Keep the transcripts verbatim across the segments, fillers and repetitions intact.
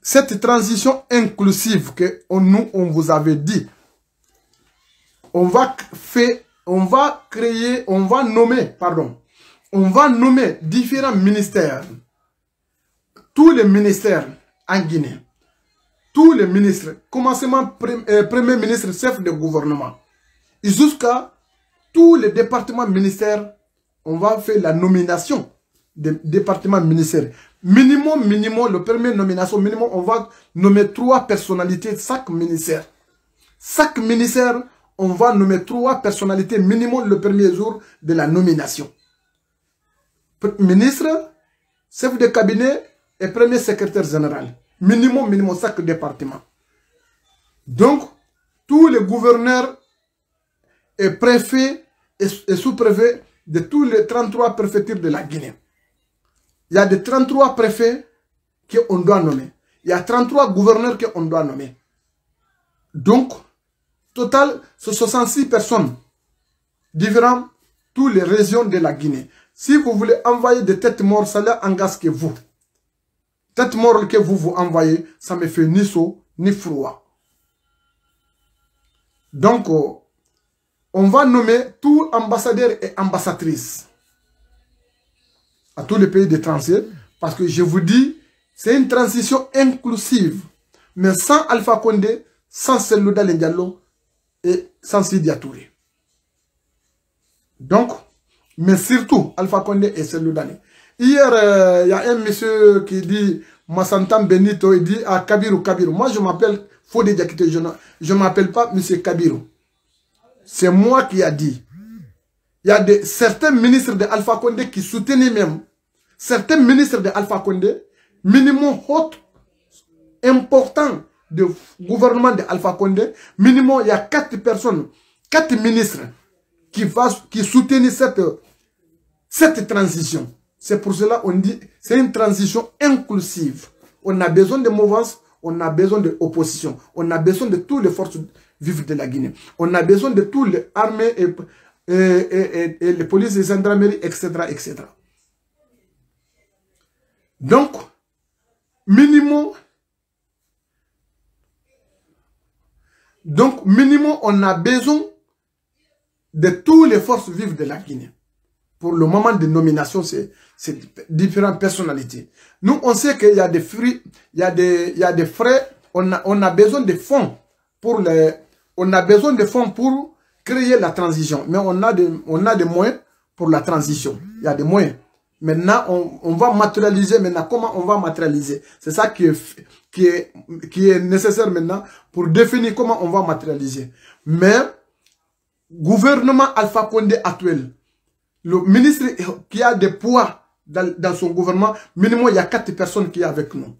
cette transition inclusive que on, nous, on vous avait dit, on va faire, on va créer, on va nommer, pardon, on va nommer différents ministères, tous les ministères en Guinée, tous les ministres, commencement pre, euh, premier ministre, chef de gouvernement, jusqu'à tous les départements ministères, on va faire la nomination des départements ministères. Minimum, minimum, le premier nomination, minimum, on va nommer trois personnalités chaque ministère. Chaque ministère, on va nommer trois personnalités minimum le premier jour de la nomination. Ministre, chef de cabinet et premier secrétaire général. Minimum, minimum, chaque département. Donc, tous les gouverneurs et préfets et, et sous-préfets de tous les trente-trois préfectures de la Guinée. Il y a des trente-trois préfets qu'on doit nommer. Il y a trente-trois gouverneurs qu'on doit nommer. Donc, total, c'est soixante-six personnes différentes, toutes les régions de la Guinée. Si vous voulez envoyer des têtes mortes, ça leur engage que vous. Têtes mortes que vous vous envoyez, ça me fait ni chaud, ni froid. Donc, on va nommer tous ambassadeurs et ambassadrices à tous les pays étrangers, parce que je vous dis, c'est une transition inclusive, mais sans Alpha Condé, sans Cellou Dalein Diallo et sans Sidya Touré. Donc, mais surtout Alpha Condé et Cellou Dalein. Hier, il euh, y a un monsieur qui dit, Massantam Benito, il dit à Kabiru Kabiru. Moi, je m'appelle Fodé Diakité, je ne m'appelle pas monsieur Kabiru. C'est moi qui a dit. Il y a des, certains ministres de Alpha Condé qui soutenaient même, certains ministres de Alpha Condé, minimum haut, important de gouvernement de Alpha Condé, minimum il y a quatre personnes, quatre ministres qui, va, qui soutiennent cette, cette transition. C'est pour cela qu'on dit c'est une transition inclusive. On a besoin de mouvance, on a besoin d'opposition, on a besoin de toutes les forces vives de la Guinée. On a besoin de toutes les armées et, et, et, et, et les polices et gendarmeries, et cetera, et cetera. Donc, minimum, donc minimum, on a besoin de toutes les forces vives de la Guinée. Pour le moment de nomination, c'est différentes personnalités. Nous, on sait qu'il y a des fruits, il y a des, il y a des frais, on a, on a besoin de fonds pour les, on a besoin de fonds pour créer la transition. Mais on a des, on a des moyens pour la transition. Il y a des moyens. Maintenant, on, on va matérialiser. Maintenant, comment on va matérialiser? C'est ça qui est, qui, est, qui est nécessaire maintenant pour définir comment on va matérialiser. Mais, gouvernement Alpha Condé actuel, le ministre qui a des poids dans, dans son gouvernement, minimum, il y a quatre personnes qui sont avec nous.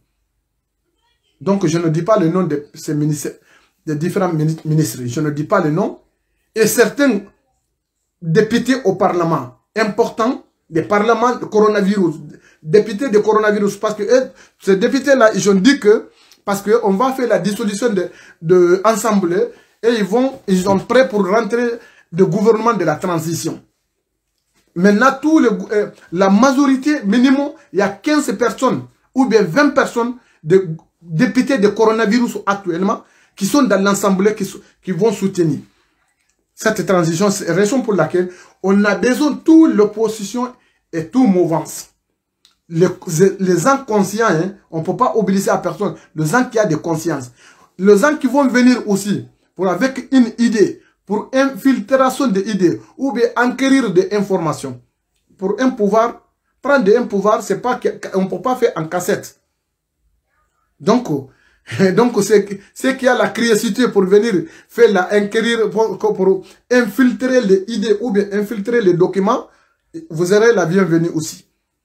Donc, je ne dis pas le nom de ces ministres, des différents ministres. Je ne dis pas le nom. Et certains députés au Parlement importants, des parlements de coronavirus, députés de coronavirus, parce que eux, ces députés-là, ils ont dit que, parce qu'on va faire la dissolution de, de l'Assemblée, et ils vont, ils sont prêts pour rentrer le gouvernement de la transition. Maintenant, tout le, euh, la majorité minimum, il y a quinze personnes, ou bien vingt personnes, de députés de coronavirus actuellement, qui sont dans l'Assemblée, qui, qui vont soutenir cette transition. C'est la raison pour laquelle on a besoin de toute l'opposition et toute mouvance. Les, les gens conscients, hein, on ne peut pas obliger à personne. Les gens qui ont de conscience. Les gens qui vont venir aussi pour avec une idée, pour infiltration d'idées, ou bien enquérir des informations. Pour un pouvoir, prendre un pouvoir, c'est pas qu'on ne peut pas faire en cassette. Donc, donc c'est qu'il y a la curiosité pour venir faire la enquérir, pour, pour infiltrer les idées ou bien infiltrer les documents, vous aurez la bienvenue aussi.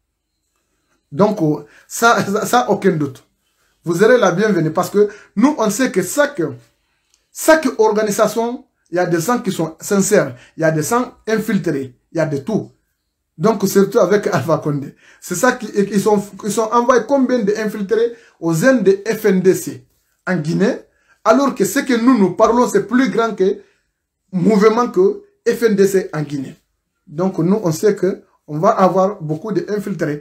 Donc, ça, ça, ça aucun doute. Vous aurez la bienvenue parce que nous, on sait que chaque, chaque organisation, il y a des gens qui sont sincères, il y a des gens infiltrés, il y a de tout. Donc, surtout avec Alpha Condé. C'est ça qu'ils sont, ils sont envoyés combien d'infiltrés aux N de F N D C en Guinée, alors que ce que nous nous parlons, c'est plus grand que mouvement que F N D C en Guinée. Donc, nous, on sait que on va avoir beaucoup d'infiltrés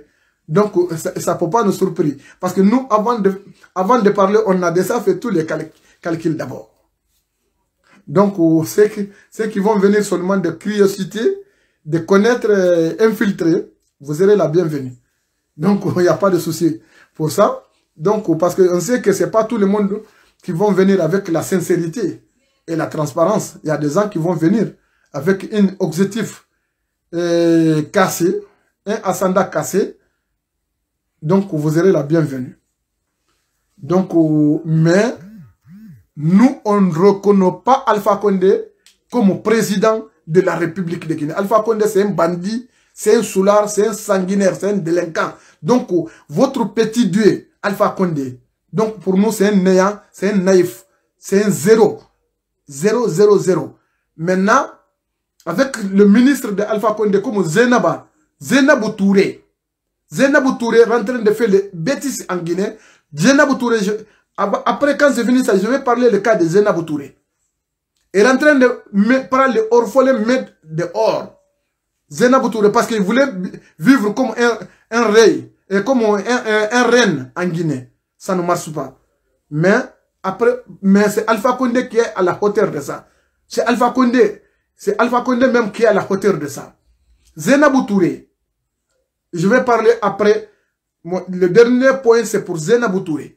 Donc, ça ne peut pas nous surprendre. Parce que nous, avant de, avant de parler, on a déjà fait tous les cal calculs d'abord. Donc, ceux qui, ceux qui vont venir seulement de curiosité, de connaître, euh, infiltrer, vous serez la bienvenue. Donc, il n'y a pas de souci pour ça. Donc, parce qu'on sait que ce n'est pas tout le monde qui vont venir avec la sincérité et la transparence. Il y a des gens qui vont venir avec un objectif euh, cassé, un ascendant cassé. Donc, vous serez la bienvenue. Donc, euh, mais nous, on ne reconnaît pas Alpha Condé comme président de la République de Guinée. Alpha Condé, c'est un bandit, c'est un soulard, c'est un sanguinaire, c'est un délinquant. Donc, euh, votre petit dieu, Alpha Condé, donc pour nous, c'est un néant, c'est un naïf, c'est un zéro. Zéro, zéro, zéro. Maintenant, avec le ministre de Alpha Condé comme Zainaba, Zainabou Touré, Zainabou Touré est en train de faire les bêtises en Guinée. Zainabou Touré, je, après quand c'est fini ça, je vais parler le cas de Zainabou Touré. Elle est en train de me, prendre les orphelins mettre dehors. Zainabou Touré, parce qu'il voulait vivre comme un, un rey, et comme un, un, un reine en Guinée. Ça ne marche pas. Mais, après, mais c'est Alpha Condé qui est à la hauteur de ça. C'est Alpha Condé. C'est Alpha Condé même qui est à la hauteur de ça. Zainabou Touré. Je vais parler après. Le dernier point, c'est pour Zainabou Touré.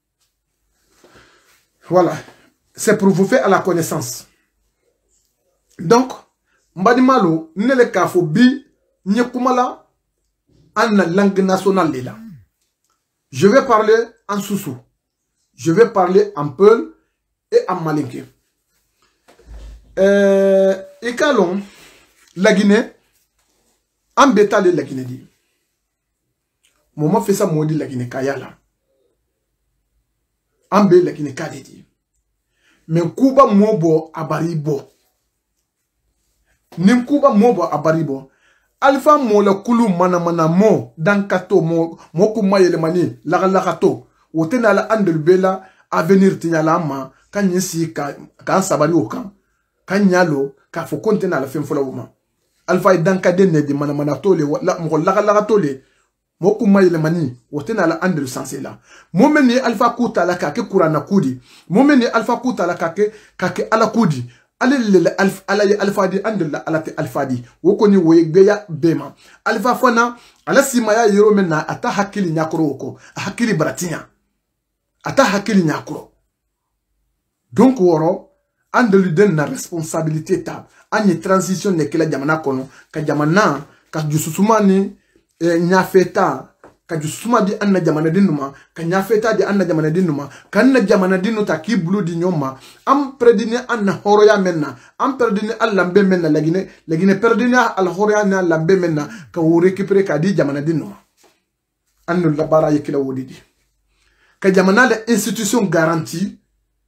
Voilà. C'est pour vous faire à la connaissance. Donc, Mbadimalo, nele kafo bi, nyekumala, en langue nationale là. Je vais parler en Soussou. Je vais parler en Peul et en Malinké. Euh, et calon, la Guinée, en bétal la Guinée dit. Maman fait ça, moi dit la Guinée Kayala. En bé la Guinée Kade dit. Mais Kuba mobo abaribo. Nim Kuba mobo abaribo. Alpha mo la kulu mana mana mo dan kato mo mo kuma yele mani la la kato wotena la andel bela avenir tinyala ma kan yesi ka kan sabari o kan kan nyalo ka fo kontena la fem fola wuma Alpha dan kade ne di mana mana tole la mo la la tole mo kuma yele mani wotena la andel sanse la mo meni Alpha kuta la ka ke kurana kudi mo meni Alpha kuta la ka ke ka ke ala kudi alele alf alaye alfadi andela alate alfadi wokoni woyegbeya bema alfa fana ala simaya yero menna ata hakili nyakoro ko hakili bratinya ata hakili nyakoro donc woro andelu den na responsabilité ta anye transition ne kila jamana kono ka jamana ka jususumani e, nyafeta ka jusuma di anna jamana dinuma ka nyafeta di anna jamana dinuma ka anna jamana dinu ta ki bulu di nyoma am predine anna horoya menna am predine allambe menna lagine lagine predine al horoya na lambe menna ka wo récupérer ka di jamana dinuma annu la bara yekila wodidi ka jamana la institution garantie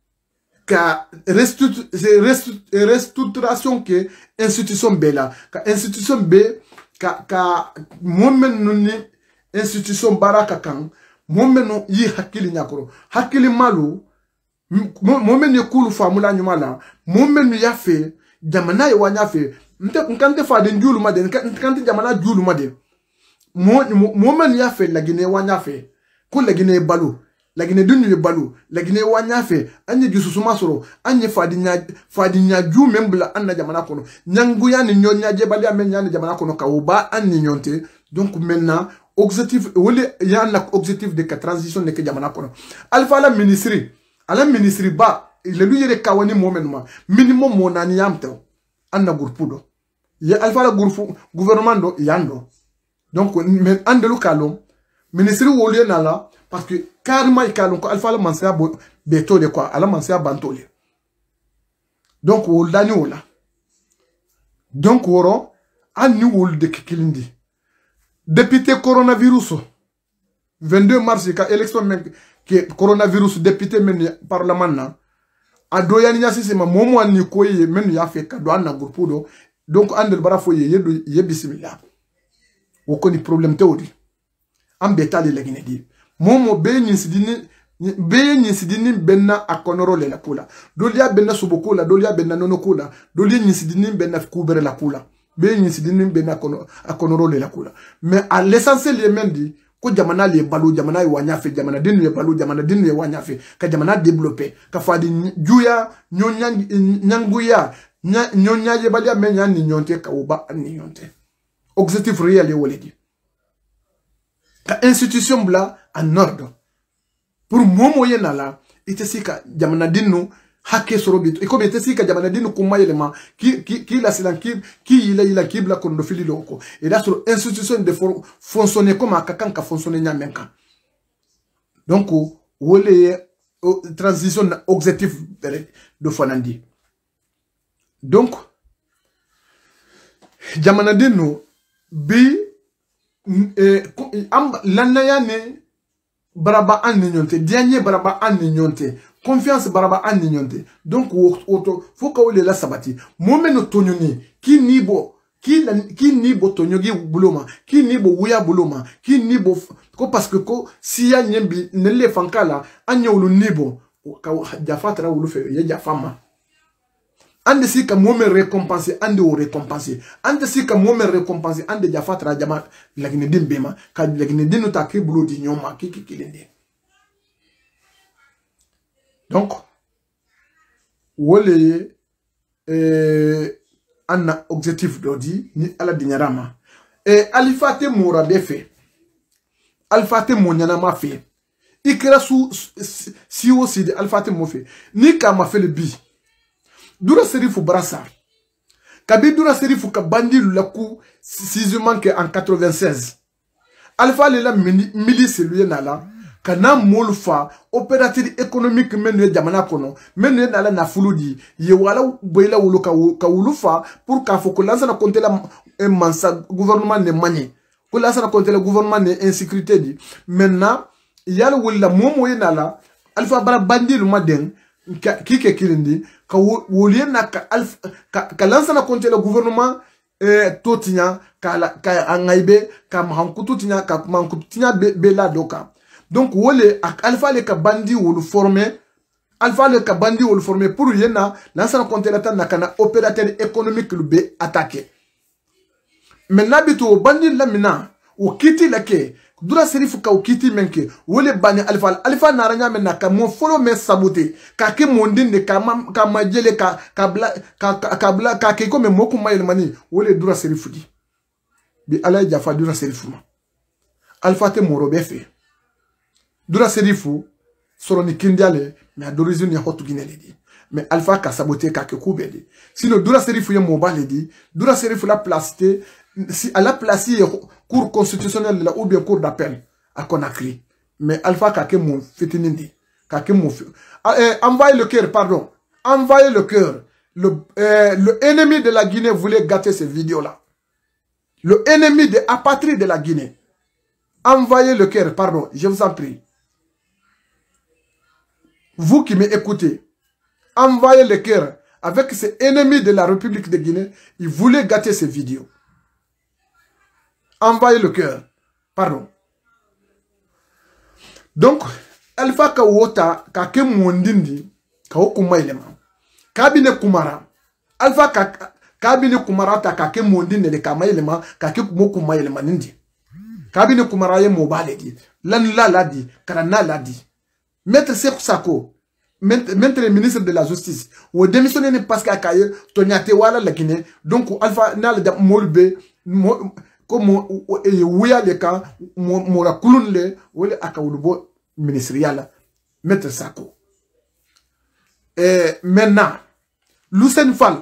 ka restructuration ke institution bela ka institution be ka ka momen nuni institution baraka kan momeno yi hakili nyakoro hakili malu momeno kulu famula nyumala momeno yafe jamana ye wanyafe nte nkante fa de njulu made nkante jamana julu made momeno yafe lagine wanyafe ko lagine balu lagine dunu balu lagine wanyafe anye jususuma soro anye fadinya fadinya ju membla anna jamana kono nyangu yani nyonya je bali amenya jamana kono kawuba anni nyonte. Donc maintenant objectif wole yana objectif de transition de jamana kono alfa la ministry ala ministry ba le lu yere kawani momenuma minimum monani yamto anna gurpudo ye alfa la gurfu gouvernement do yando. Donc mais andelu kalom ministry wole na la parce que carrément kalom ko alfa la mansia beto de quoi ala mansia bantole. Donc wol dani wala donc woro anni wol de kikilindi. Député coronavirus vingt-deux mars ka élection men que coronavirus député men parlement na ado yani nyasi sema momo ani koye men ya fe ka do na groupe do donc andel bara foye yedo ye bismillah wokoni problème tewdi am betali la gine di momo be nyi sidini be nyi sidini benna akonoro le la kula dolia benna subukula dolia benna nono kula dolia nyi sidini benna kubere la kula be incident be na kono akonoro le la kula mais à l'essentiel les men dit ko jamana le balu jamana wanya fe jamana dinu ye balu jamana dinu ye wanya fe ka jamana développer ka fadi juya nyonya nyanguya nyonya ye balia menya ni nyonte ka uba ni nyonte objectif réel ye woledi ka institution bla en ordre pour momo ye nala ite sika jamana dinu hake sorobito iko bete sika jamana dinu kuma yelema ki ki ki la silan ki ki ila ila ki bla kondo fili loko et là sur institution de fonctionner comme akakan ka fonctionner nyamenka donc wole transition objectif de fonandi donc jamana dinu bi eh, lanaya ne baraba an ninyonte dianye baraba an ninyonte confiance baraba an ninyonte donc auto faut que le la sabati momeno tonyoni ki nibo ki ki nibo tonyogi buloma ki nibo wuya buloma ki nibo ko parce que ko si ya nyembi ne le fankala anyolu nibo ka jafatra wulu fe ye jafama ande si ka mome récompenser ande o récompenser ande si ka mome récompenser ande jafatra jama lagine dimbema ka lagine dinu ta ki bulo di nyoma ki ki kilende donc wole euh un objectif d'odi ni ala dinyarama et alifate moura befe alifate monyana ma fe ikra su si aussi de alifate mo fe ni ka ma fe le bi dura serifu brasa kabi dura serifu ka bandi laku sixièmement que en quatre-vingt-seize alfa le la milice lui nala kana molfa opérateur économique menu jamana kono menu nala na fuludi ye wala boyla wulu ka ka wulufa pour ka foko lanza na compter la mansa gouvernement ne manye ko lanza na compter le gouvernement ne insécurité di maintenant yalla wala momo ye nala alfa bara bandi lu maden ki ke kilindi ka wolien na ka alfa ka lanza na compter le gouvernement eh totinya ka ka angaibe ka mankutu tinya ka mankutu tinya be la doka. Donc, wole alpha le ka bandi wolu formé alpha le ka bandi wolu formé pour yena l'ancien contenata na kana opérateur économique le be attaqué. Maintenant bitu bandi la mina o kiti la ke dura serifu ka o kiti menke wole bani alpha alpha naranya mena ka mo follow me saboter ka ke mondinde ka ma ka majele ka ka bla ka ka bla ka ke ko me moku mayel mani wole dura serifu di bi ala jafa dura serifu alpha te moro be fe dura serifu soroni kindiale mais d'origine ya hotu ginele di mais alpha ka saboter ka ke kubedi sinon dura serifu ya mobile di dura serifu la placité si à la place cour constitutionnelle là ou bien cour d'appel à Conakry mais alpha ka ke mon fitinindi ka ke mon euh, envoyez le cœur pardon envoyez le cœur le euh, le ennemi de la Guinée voulait gâter ces vidéos là le ennemi de apatrie de la Guinée envoyez le cœur pardon je vous en prie. Vous qui m'écoutez, envoyez le cœur avec ces ennemis de la République de Guinée. Ils voulaient gâter ces vidéos. Envoyez le cœur. Pardon. Donc, Alpha Kawota, Kake Mwondindi, Kaokuma Elema, Kabine Kumara, Alpha Kabine Kumara, Kake Mwondindi, le Kama Elema, Kake Mokuma Elema Nindi. Kabine Kumara, Mobile dit, Lanla l'a dit, Karana l'a dit. Maître Sekou Sako, maître le ministre de la Justice, ou démissionné parce qu'à Kaye, Tonyate Wala la Guinée, donc Alpha Nal de Molbe, comme Ouya le cas, Mora Kulunle, ou le Akaulubo ministériel, maître Sako. Et maintenant, Lucien Fall,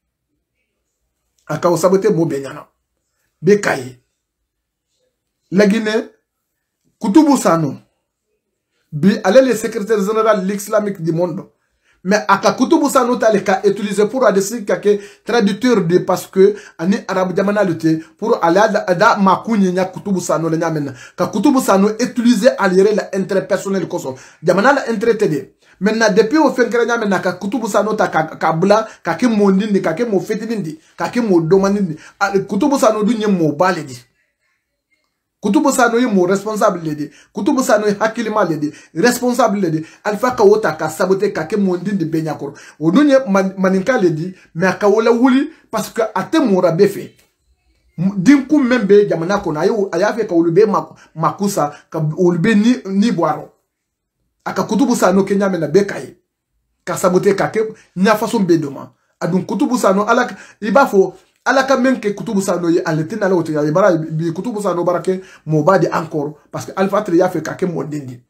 Akao Sabote Mobenyana, Bekaye, la Guinée, Koutoubou Sano, bi allez le secrétaire général de l'islamique du monde mais aka kutubu sanota le ka utiliser pour adresser kake traducteur de parce que ani arabe jamana lute pour aller da makunyi nya kutubu sano le nyamena ka kutubu sano utiliser allier la intérêt personnel koso jamana la intérêt tede maintenant depuis au fin kra nyamena ka kutubu sano ta ka bla ka ke mondindi ka ke mo fetindi ka ke mo domandindi kutubu sano du nyem mo baledi Kutubu Sano est mon responsable ledi. Kutubu Sano est hakilima ledi. Responsable ledi. Alpha Kawota ka sabote ka ke mondin de benyakor. Onunye maninka ledi. Mais akawola wuli parce que ate mora befe. dinku membe jamana ko na yo ayafe ka ulube makusa ka ulube ni ni boaro aka kutubu sano kenya mena bekaye ka sabote ka ke nya façon bedoma adun kutubu sano alaka ibafo alaka menke kutubu sano ye aletina la otiya ibara bi kutubu sano barake mobadi encore parce que alpha tri ya fe ka ke modindi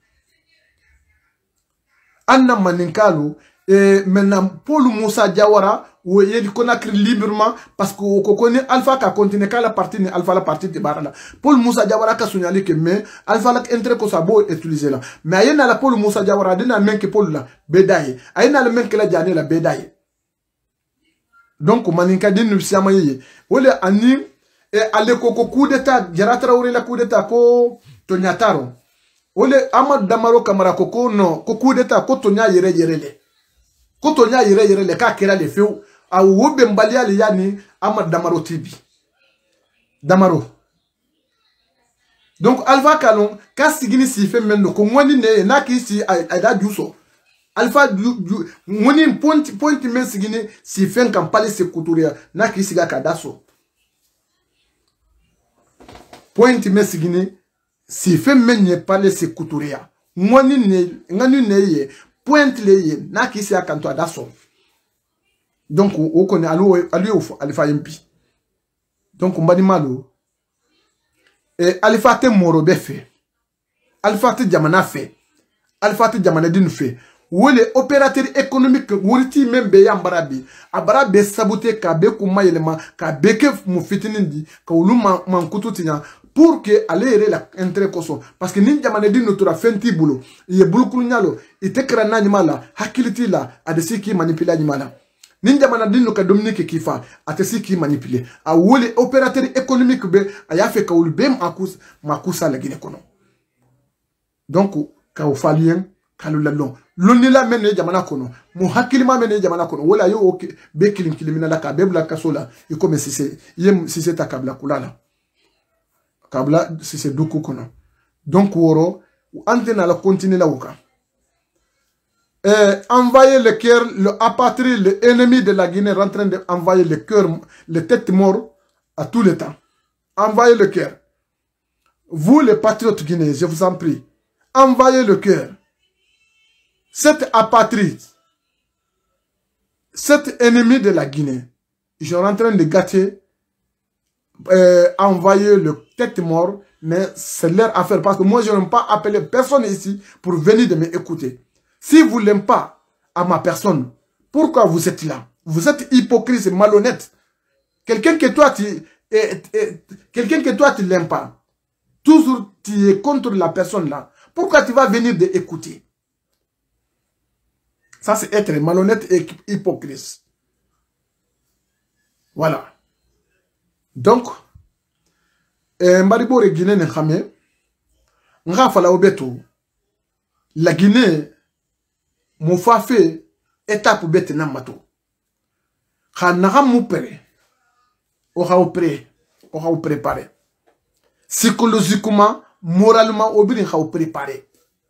anna maninkalu et maintenant Paul Moussa Diawara où il connaît librement parce que on connaît Alpha qui a continué qu'à la partie Alpha la partie de Barala Paul Moussa Diawara qui a signalé que mais Alpha la intérêt que ça beau utiliser là mais il y a la Paul Moussa Diawara il y a même que Paul la bédaye il y a le même que la Diane la bédaye donc maninka din nous siama yeye wole ani et ale koko coup d'état jaratra ore la coup d'état ko tonyataro wole Amad Damaro Kamara koko no ko coup d'état ko tonya yere yere le koto nya yere yere le ka kera le feu a wobe mbalia le yani Amad Damaro tibi Damaro donc Alpha Kalon ka sigini si fe mendo ko ngoni ne na ki si ada juso Alpha ngoni point point men sigini si fe kan pale se kuturia na ki siga ka daso point men sigini si fe men ne pale se kuturia ngoni ne ngani ne ye point leye na kisi akanto adaso donc o kone alu alu ofo alifa yimpi donc mbani malo e alifa te moro be fe alifa te jamana fe alifa te jamana din fe wole opérateur économique wuriti membe ya mbarabi abara be saboter ka be kuma yelema ka be ke mu fitinindi ka uluma mankututinya pour que aller la intérêt koso parce que ninja manedi notura fenti bulo ye bulukulu nyalo itekra na nyimala hakiliti la adesi ki manipuler nyimala ninja manedi no ka dominique kifa atesi ki manipuler a wole opérateur économique be aya fe ka ulbem akus makusa la gine kono donc ka ofalien kalula long lonila mene jamana kono mu hakilima mene jamana kono wala yo okay be kilim kilimina la ka bebla kasola e comme si c'est yem si c'est takabla kulala kabla si c'est duku kono donc woro antena la continuer la wuka euh envoyer le cœur le apatrie le ennemi de la Guinée en train de envoyer le cœur les têtes morts à tout le temps envoyer le cœur vous les patriotes guinéens je vous en prie envoyez le cœur cette apatrie cet ennemi de la Guinée ils sont en train de gâter Euh, envoyer le tête mort, mais c'est leur affaire parce que moi je n'aime pas appeler personne ici pour venir de m'écouter. Si vous n'aimez pas à ma personne, pourquoi vous êtes là? Vous êtes hypocrite, malhonnête. Quelqu'un que toi tu quelqu'un que toi tu l'aimes pas, toujours tu es contre la personne là. Pourquoi tu vas venir de écouter? Ça c'est être malhonnête et hypocrite. Voilà. Donc, Mbaribo et Guinée ne xamé nga fala obeto la Guinée mo fa fait étape bete na mato xana mu péré o xa pré o xa préparé psychologiquement moralement obrin xa préparé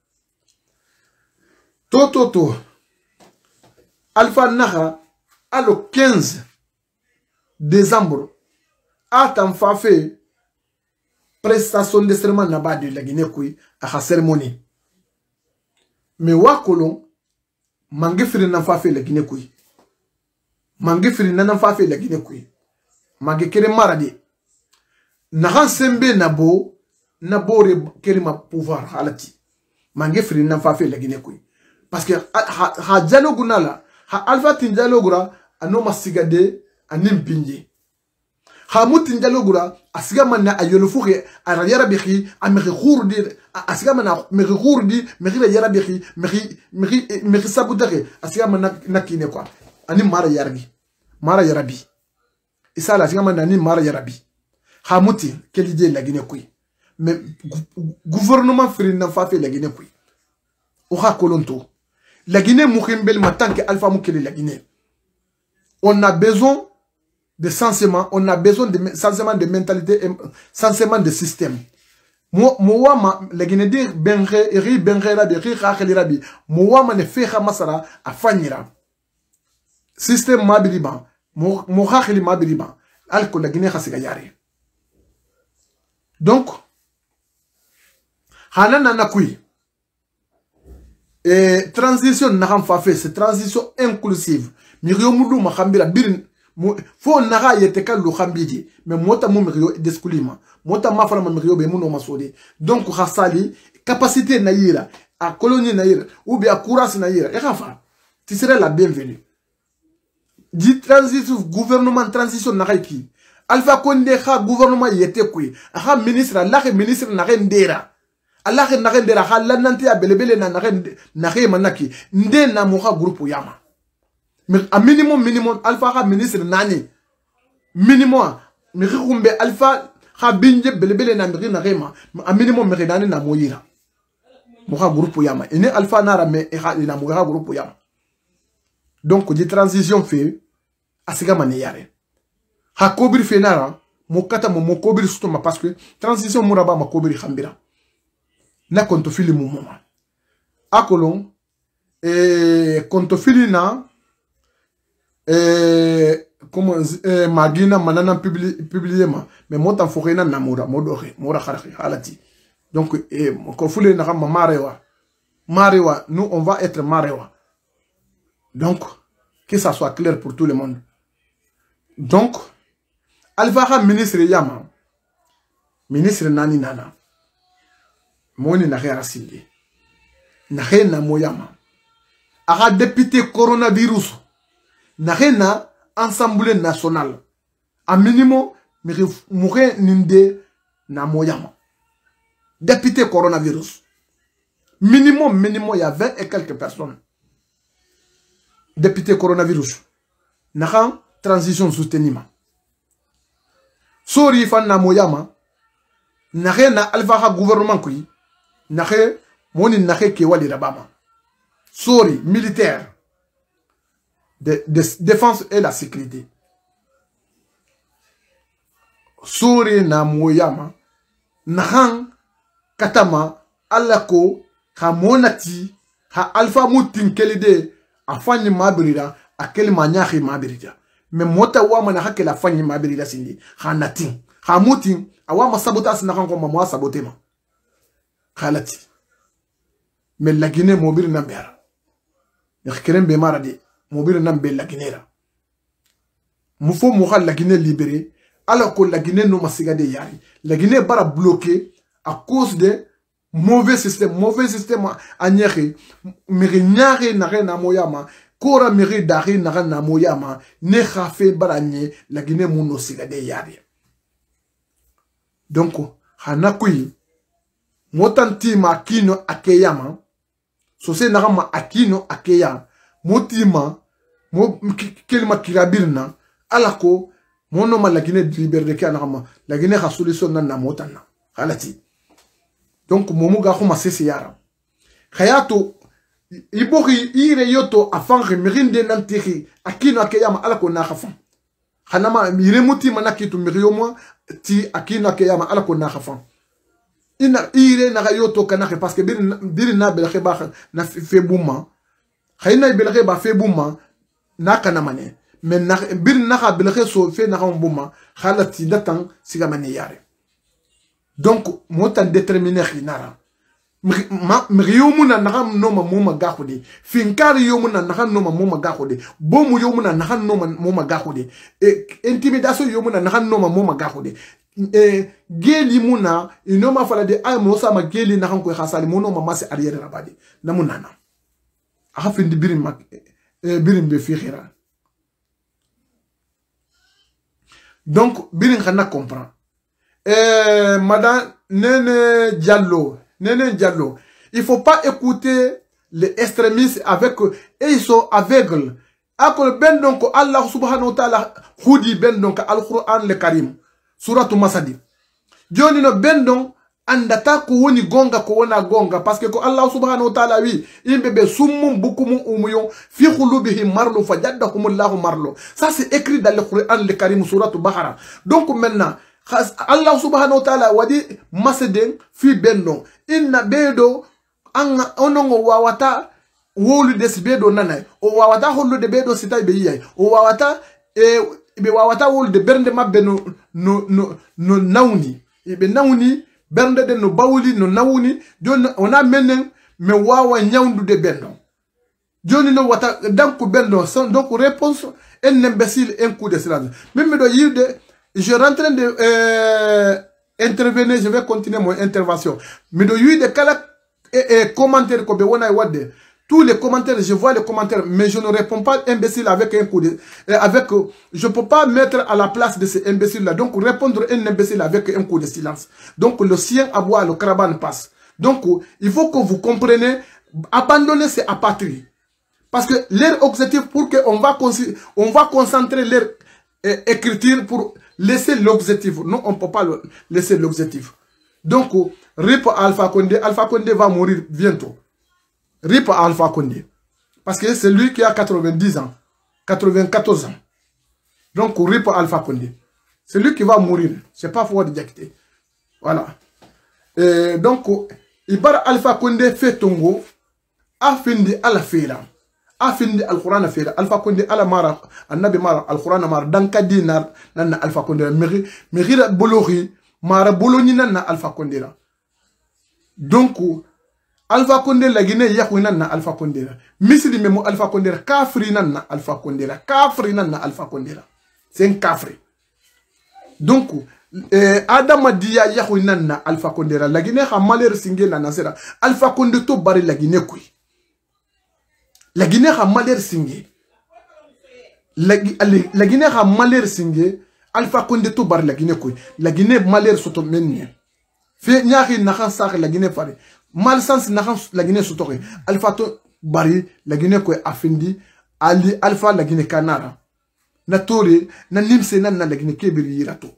to to to Alpha Naha à le quinze décembre Atan fa fait prestation de serment naba de la Guinée kui à la cérémonie. Mais wa kolon mangi firi nan fa fait la Guinée kui. Mangi firi nan fa fait la Guinée kui. Mangi kere maradi. Nahan sembe nabo nabo re kere ma pouvoir halati. Mangi firi nan fa fait la Guinée kui. Parce que ha ha dialogue nala ha alpha tin dialogue ra anoma sigade anim pinje. Hamuti ndialogura asiga mana ayolofuge ara yara bixi ameri khurdi asiga mana meri khurdi meri yara bixi meri meri meri sabudare asiga mana nakine quoi ani mara yargi mara yarabi isala asiga mana ni mara yarabi hamuti quelle idée la Guinée kui mais gouvernement fri na fa fait la Guinée kui o ha kolonto la Guinée mouhimbel matanke alpha mukele la Guinée on a besoin de sensement, on a besoin de sensement de mentalité et sensement de système. Moi, moi, les Guinéens, benre, ri benre rabi, ri rakeli rabi. Moi, ma ne fecha masara a fanira. Système mabiliban, mo rakeli mabiliban. Alko la Guinée hasiga yari. Donc, Hanan Nakui. Et transition n'a pas fait, c'est transition inclusive. Mirio Moulou Mahambira Birin. Faut nara yete ka lo khambiji mais mota mo mirio deskulima mota mafara mo mirio be muno masodi donc khasali capacité naïra à colonie naïra ou bien courage naïra et khafa tu serais la bienvenue dit transition gouvernement transition naraiki Alpha Condé kha gouvernement yete kui kha ministre la ministre na rendera Allah na rendera kha lananti abelebele na na manaki nde na mo kha groupe yama mais à minimum minimum alpha ha ministre nani minimum mi rumbe alpha ha binje belebele na mi na rema à minimum mi nani na moyira mo ha groupe yama ene alpha nara me ha ina mo ha groupe yama donc di transition fait asiga mane yare ha kobiri fe nara mo kata mo kobiri sutoma parce que transition muraba ma kobiri khambira na konto fili mo moma akolon et konto fili na Eh, comment eh, magina manana publié publié ma mais moi t'en ferai na namura modore mora kharaki halati donc eh ko fule na ma marewa marewa nous on va être marewa donc que ça soit clair pour tout le monde donc alfaha ministre yama ministre nani nana moni na rasili na na moyama aga député coronavirus N'a Assemblée nationale. À minimum, mourir ninde na moyama. Député coronavirus. Minimum, minimum, il y a vingt et quelques personnes. Député coronavirus. N'a transition souteniment. Sori fan na moyama. N'a na alpha gouvernement kui. N'a moni n'a ke wali rabama. Sori militaire. De, de défense et la sécurité. Sore na moyama nahan katama alako ha monati ha alpha mutin kelide afani mabirida akeli manyahi mabirida me mota wama na hakela afani mabirida sindi ha natin ha mutin awama sabotage na kanko mama sabotema khalati me la Guinée mobile na bera yakirem be maradi mobile na be la Guinée ra mufo mo la Guinée libérée alors que la Guinée no masigade yari la Guinée bara bloqué à cause de mauvais système mauvais système a nyere meri nyare na rena moyama kora meri dari na rena moyama ne khafe bara nye la Guinée muno sigade yari donc hanakui motantima kino akeyama so se na rama akino akeya motima mo kelma kirabirna alako mono ma la Guinée libérée qui a la Guinée a solution na motana halati donc momu ga khoma sese yara khayato ibori ire yoto afan remirinde nantiri akino akeyama alako na khafan khanama ire muti manakitu miriomo ti akino akeyama alako na khafan ina ire na yoto kana parce que bir na bel kheba na fe bouma khayna bel kheba fe bouma na kana mané mais na bir na bilkhe so fe na bouma khalati datan sigamani yare donc motan déterminer khinara mi yomuna na noma moma gakhudi finkari yomuna na noma moma gakhudi bomu yomuna na noma moma gakhudi e intimidation yomuna na noma moma gakhudi e geli muna inoma fala de ay mo sama geli na ko khasali mono mama se arrière rabadi namunana afindi birim mak birim be fi khira. Donc, Birin Khana comprend. Euh, Madame Nene Diallo, Nene Diallo, il ne faut pas écouter les extrémistes avec eux. Et ils sont aveugles. Akol ben donc Allah subhanahu wa ta'ala houdi ben donc al-Qur'an le Karim. Suratu Masadi. Dioni no ben donc andata ko woni gonga ko wona gonga parce que ko Allah subhanahu wa ta'ala wi imbebe summum bukum umuyon fi khulubihim marlu fajaddahum Allah marlu. Ça c'est écrit dans le Coran le Karim sourate Bahara. Donc maintenant Allah subhanahu wa ta'ala wadi maseden fi benno inna bedo anga onongo wawata wolu des bedo nanay o wawata hollu de bedo sitay be yiyay o wawata e be wawata wolu de bernde mabbe no no no, no nawni e be nawni bernde de no bawuli no nawni joni on a menen me wawa nyawndu de bendon joni no wata danko bendon donc réponse un imbécile un coup de silence même do yide je rentre de euh, intervenir je vais continuer mon intervention mais do yide kala et, et commentaire ko be wona wadde tous les commentaires, je vois les commentaires, mais je ne réponds pas imbécile avec un coup de... Avec, je ne peux pas mettre à la place de ces imbéciles-là. Donc, répondre un imbécile avec un coup de silence. Donc, le sien aboie, le craban passe. Donc, il faut que vous compreniez, abandonner ces apatries. Parce que leur objectif, pour qu'on va, on va concentrer leur euh, écriture pour laisser l'objectif. Non, on ne peut pas le, laisser l'objectif. Donc, Rip Alpha Condé, Alpha Condé va mourir bientôt. Rip Alpha Condé. Parce que c'est lui qui a quatre-vingt-dix ans. quatre-vingt-quatorze ans. Donc, Rip Alpha Condé. C'est lui qui va mourir. C'est pas fort de Diakité. Voilà. Et donc, Ibar Alpha Condé fait tongo. Afindi ala fera. Afindi al-Quran fera. Alpha Condé ala mara. Annabi mara. Al-Quran mara. Danka dinar. Nana Alpha Condé. Meri bolori. Mara boloni nana Alpha Condé. Donc, Alpha Condé la Guinée yakwina na Alpha Condé. Misri memo Alpha Condé kafri na Alpha Condé. Kafri na Alpha Condé. C'est un kafri. Donc eh, Adam Dia yakwina na Alpha Condé. La Guinée a malheur singé la nasera. Alpha Condé to bari la Guinée kui. La Guinée a malheur singé. La, la Guinée a malheur singé. Alpha Condé to bari la Guinée kui. La Guinée malheur soto menye. Fait nyari nakan sak la Guinée fari. Malsens n'a la Guinée soutore. Alpha to bari la Guinée ko afindi ali Alpha la Guinée Canara. Na tore na nimse na la Guinée kebiri yirato.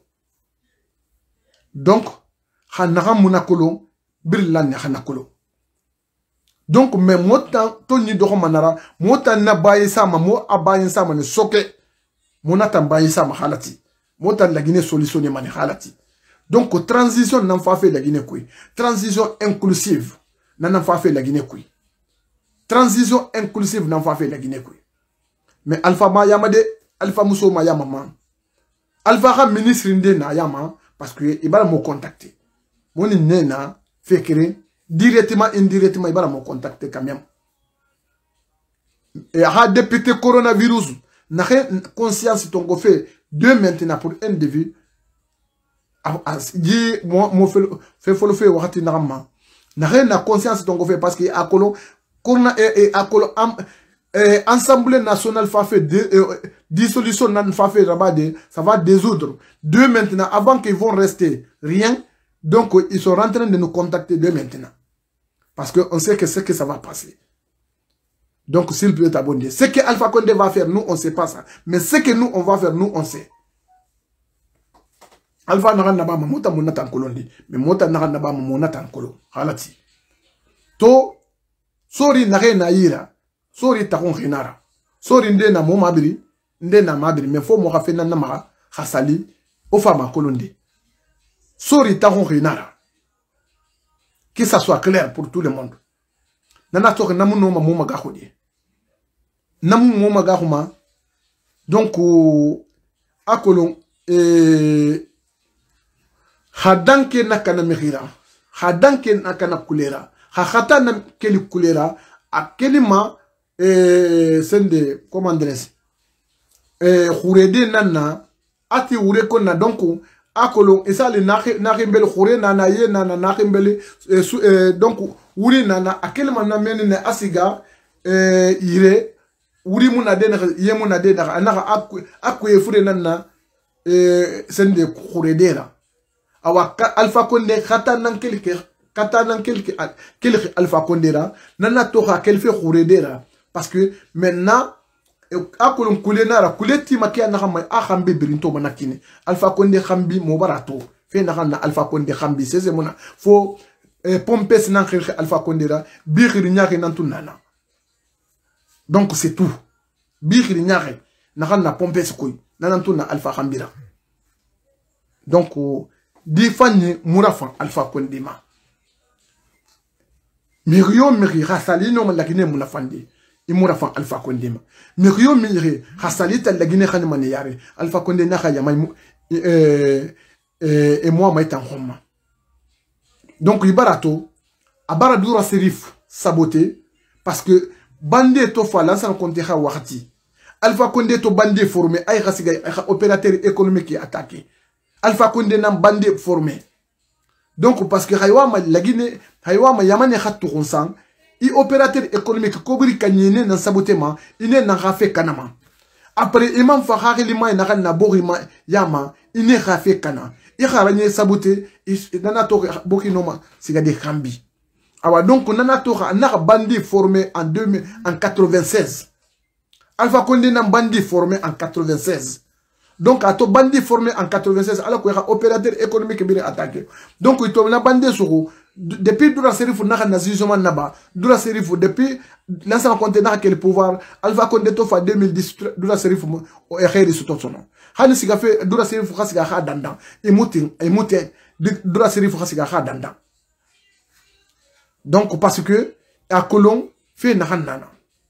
Donc hanara munakolo birlan ne hanakolo. Donc mais motan to ni do manara motan na baye sama mo abaye sama ne soke monatan baye sama halati. Motan la Guinée solutionne mani halati. Donc, transition n'en fa fait la Guinée kui. Transition inclusive n'en fa fait la Guinée kui. Transition inclusive n'en fa fait la Guinée kui. Mais Alpha ma yamade, Alpha Mousso ma yamama. Alpha ha ministre inde na yama parce que il va me contacter. Mon nena fait créer directement indirectement il va me contacter quand même. Et ha député coronavirus n'a conscience ton go fait deux maintenant pour un devis. Dit moi moi fait faut le faire wakati narama n'a rien à conscience donc fait parce que akolo corona et akolo Assemblée nationale fa fait dissolution nan fa fait rabade ça va désoudre deux maintenant avant qu'ils vont rester rien donc ils sont en train de nous contacter deux maintenant parce que on sait que c'est que ça va passer donc s'il peut t'abonner ce que Alpha Condé va faire nous on sait pas ça mais ce que nous on va faire nous on sait. Alpha naran naba mota monata kolondi mais mota naran naba monata kolo halati to sori nare na ira sori takon hinara sori nde na mo mabiri nde na mabiri mais faut mo rafena na ma hasali o fama kolondi sori takon hinara que ça soit clair pour tout le monde nana to namu no ma mo maga khodi namu mo maga khuma donc akolon et hadanke nakana mihira hadanke nakana kulera hahata na keli kulera akelima eh sende comment dire eh khurede nana ati ure konna donc akolo esale nahi nahi mbele khure nana ye nana nahi mbele eh, donc uri nana akelima na menene asiga eh ire uri muna de ye muna de na anaka akwe akwe fure nana eh sende khuredera awa Alpha Condé khata nan kelke kata nan kelke kelke Alpha Condé ra nana to ha kelfe khouredera parce que maintenant akolon kulenara kuleti makia na khama a khambe birinto manakine Alpha Condé khambi mo barato fe na khana Alpha Condé khambi c'est mona fo pompes nan kelke Alpha Condé ra bi khiri nyake nan tunana donc c'est tout bi khiri nyake na khana pompes koy nan tunana Alpha khambira donc di fanyi murafa Alpha Condé ma miriyo miri hasali no malakine munafandi imurafa Alpha Condé ma miriyo miri hasali ta lagine khani man yare Alpha Condé na khaya may euh et, et moi maïtan homa. Donc ibarato abara dura serif saboté parce que bandé to fa l'ensemble compte ha wakati Alpha Condé to bandé formé ay khasiga opérateur économique attaqué Alpha Condé nan bandé formé donc parce que haywa ma la Guinée haywa ma yamane khatou konsan i opérateur économique kobri kanyene nan sabotement ine nan rafe kanama après imam fa khali ma na na borima yama ine rafe kana i kharanye saboté nana to bokinoma siga de kambi awa donc nana to na bandit formé en deux mille en quatre-vingt-seize Alpha Condé nan bandit formé en quatre-vingt-seize donc ato bandit formé en quatre-vingt-seize alors que opérateur économique bien attaqué donc il to na bandit soko depuis dura serifou na na zizoma naba dura serifou depuis l'ensemble compte na quel pouvoir Alpha Condé to fa deux mille dix dura serifou o kheri su tosono hani siga fe dura serifou khasiga kha dandan imuti imuti dura serifou khasiga kha dandan donc parce que à Colomb fait na hanana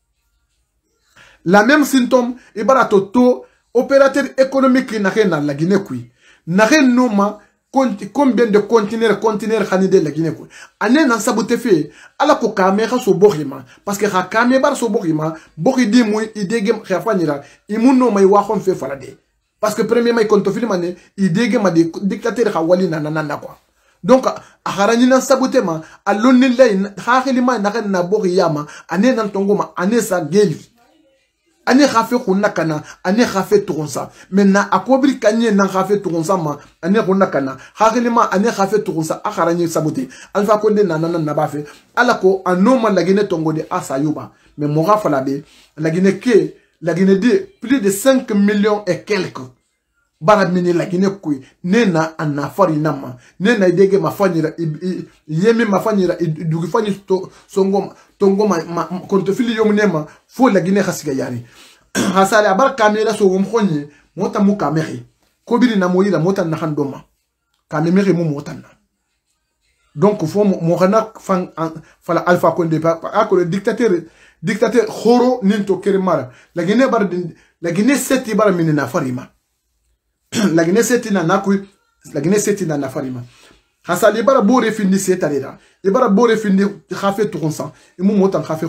la même symptôme ibarato to opérateur économique na na la Guinée kui na noma combien de conteneurs conteneurs khanide la Guinée kui ane na saboté fait ala ko kamera so bokhima parce que ha kamera so bokhima bokhi di muy idege khafanira imuno may waxon fe falade parce que premier may konto filimane idege ma de dictateur khawali na na quoi donc akharani na saboté ma alonni lay khakhilima na na bokhi yama ane nan tongoma ane sa geli ane khafe khuna kana ane khafe turonsa maintenant akobri kanye na khafe turonsa ma ane khuna kana khakhilima ane khafe turonsa akharani saboté Alpha Condé na na na bafe alako anoma la Guinée tongo de asayuba mais mora falabe la Guinée ke la Guinée de plus de cinq millions et quelques baramini la Guinée kui nena anafari nama nena idege mafanyira yemi mafanyira dugifani to songo tongo ma kontofili yomnema fo la Guinée khasiga yari hasale abar kamera so womkhonye mota mu kameri kobiri na moyira mota na handoma kameri mu mota na donc fo mo khana fan fala Alpha Condé pa ako le dictateur dictateur khoro ninto kerimara la Guinée bar la Guinée seti bar minina farima la Guinée seti na nakui la Guinée seti na nafarima hasali ibara bore findi setarira ibara bore findi khafe turonsan imu motan khafe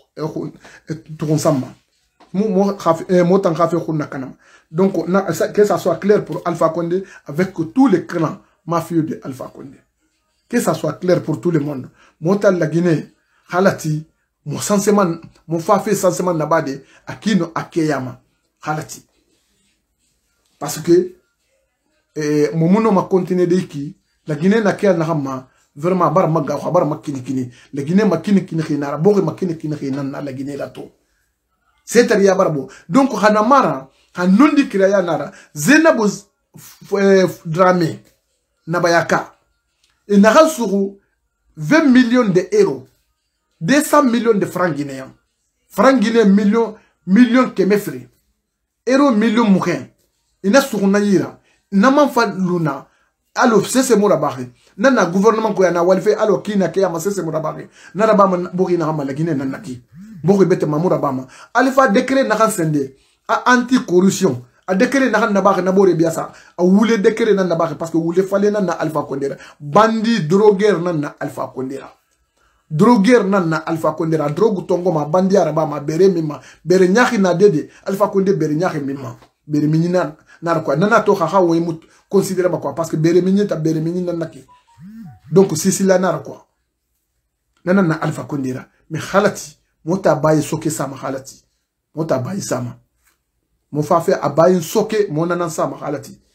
turonsama mu mo khafe motan khafe khuna kanam donc na, que ça soit clair pour Alpha Condé avec tous les clans mafieux de Alpha Condé que ça soit clair pour tout le monde motal la Guinée halati mo sanseman mo fafe sanseman nabade akino akeyama halati parce que eh, mon ma continué de qui la Guinée n'a qu'à n'ama vraiment bar maga bar makini kini la Guinée makini kini kina bori makini kini kina na la Guinée la to c'est à barbo donc hanamara hanundi kiraya nara zenabu dramé nabayaka et n'a suru vingt millions de euros deux cents millions de francs guinéens francs guinéens millions millions kemefri euros millions mouken ina sukuna yira naman fa luna alo sese mura baxe nana gouvernement ko yana walfe alo kina ke ama sese mura baxe nana ba man boki na ma la Guinée nana ki boki bete mamura bama alifa décret na kan sende a anti corruption a décret na kan na baxe na bore biasa a wule décret na na baxe parce que wule fale na Alpha Condé bandi drogueur na Alpha Condé drogueur na Alpha Condé drogue tongo ma bandi araba ma bere mima bere nyaki na dede Alpha Condé bere nyaki mima bere minina na quoi nana to kha wo mu considérer quoi parce que bere minina ta bere minina naki donc si si la na quoi nana na Alpha Condé mais khalati mota baye soke sama khalati mota baye sama mo fa fe abaye soke mo nana sama khalati